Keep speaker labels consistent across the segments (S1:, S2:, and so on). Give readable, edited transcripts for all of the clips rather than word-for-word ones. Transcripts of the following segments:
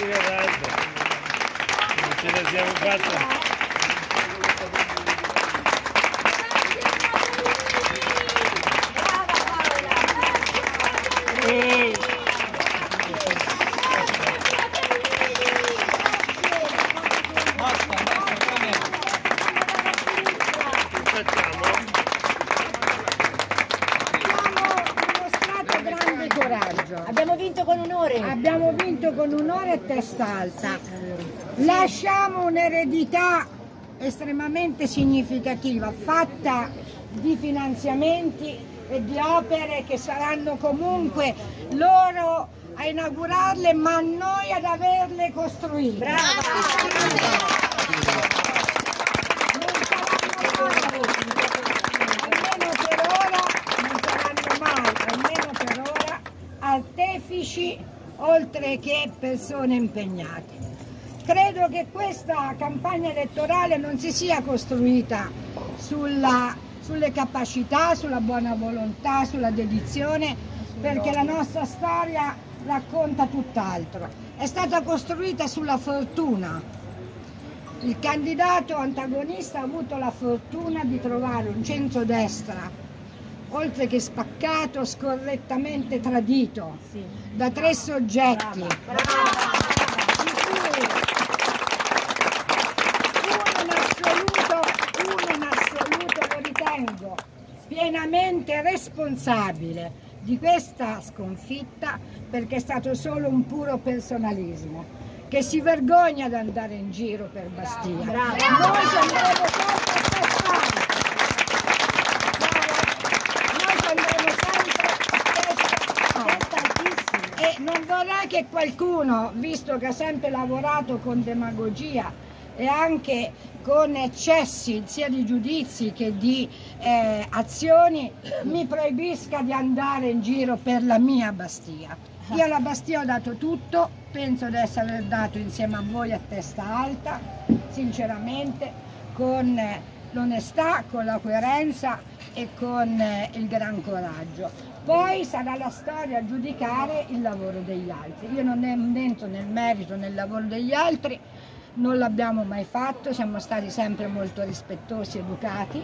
S1: coraggio. Non ce la siamo fatta.
S2: Abbiamo vinto con onore.
S3: Abbiamo vinto con onore e testa alta. Lasciamo un'eredità estremamente significativa, fatta di finanziamenti e di opere che saranno comunque loro a inaugurarle, ma noi ad averle costruite.
S2: Brava!
S3: Artefici oltre che persone impegnate. Credo che questa campagna elettorale non si sia costruita sulle capacità, sulla buona volontà, sulla dedizione, perché la nostra storia racconta tutt'altro. È stata costruita sulla fortuna. Il candidato antagonista ha avuto la fortuna di trovare un centrodestra oltre che spaccato, scorrettamente tradito da tre soggetti, uno in assoluto lo ritengo pienamente responsabile di questa sconfitta, perché è stato solo un puro personalismo, che si vergogna ad andare in giro per Bastia. Noi ci andremo e non vorrei che qualcuno, visto che ha sempre lavorato con demagogia e anche con eccessi sia di giudizi che di azioni, mi proibisca di andare in giro per la mia Bastia. Io alla Bastia ho dato tutto, penso di aver dato insieme a voi a testa alta, sinceramente, con l'onestà, con la coerenza e con il gran coraggio. Poi sarà la storia a giudicare il lavoro degli altri. Io non entro nel merito nel lavoro degli altri, non l'abbiamo mai fatto, siamo stati sempre molto rispettosi, educati,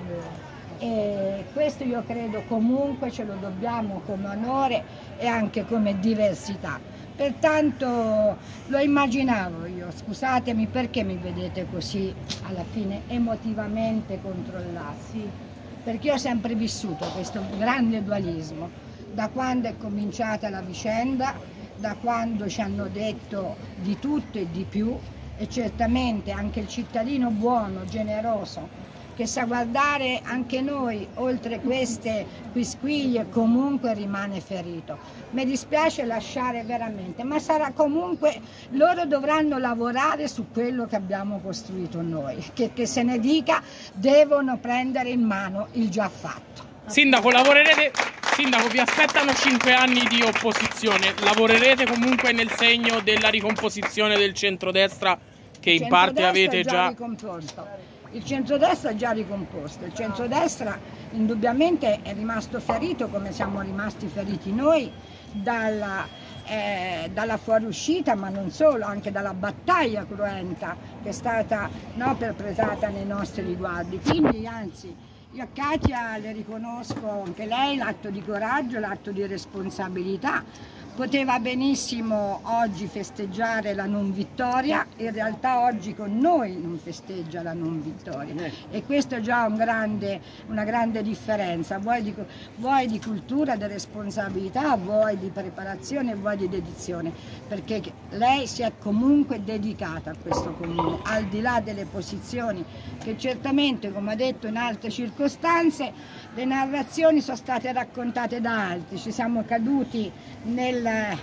S3: e questo io credo comunque ce lo dobbiamo come onore e anche come diversità. Pertanto lo immaginavo io, scusatemi perché mi vedete così alla fine emotivamente controllati, perché io ho sempre vissuto questo grande dualismo, da quando è cominciata la vicenda, da quando ci hanno detto di tutto e di più, e certamente anche il cittadino buono, generoso, che sa guardare anche noi oltre queste quisquiglie, comunque rimane ferito. Mi dispiace lasciare veramente, ma sarà comunque, loro dovranno lavorare su quello che abbiamo costruito noi, che se ne dica, devono prendere in mano il già fatto.
S4: Sindaco, Sindaco, vi aspettano 5 anni di opposizione, lavorerete comunque nel segno della ricomposizione del centrodestra che in parte avete già
S3: ricomposto. Il centrodestra è già ricomposto, il centrodestra indubbiamente è rimasto ferito, come siamo rimasti feriti noi, dalla fuoriuscita, ma non solo, anche dalla battaglia cruenta che è stata perpetrata nei nostri riguardi. Quindi anzi, io a Katia le riconosco anche lei l'atto di coraggio, l'atto di responsabilità. Poteva benissimo oggi festeggiare la non vittoria, in realtà oggi con noi non festeggia la non vittoria, e questo è già una grande differenza, vuoi di cultura, di responsabilità, vuoi di preparazione, vuoi di dedizione, perché lei si è comunque dedicata a questo comune, al di là delle posizioni che certamente, come ha detto in altre circostanze, le narrazioni sono state raccontate da altri, ci siamo caduti nella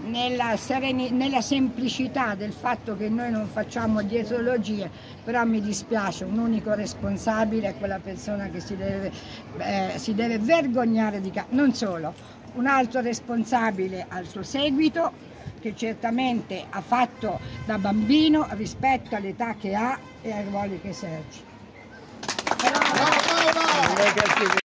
S3: semplicità del fatto che noi non facciamo dietrologie, però mi dispiace, un unico responsabile è quella persona che si deve vergognare di non solo, un altro responsabile al suo seguito, che certamente ha fatto da bambino rispetto all'età che ha e ai ruoli che esercita.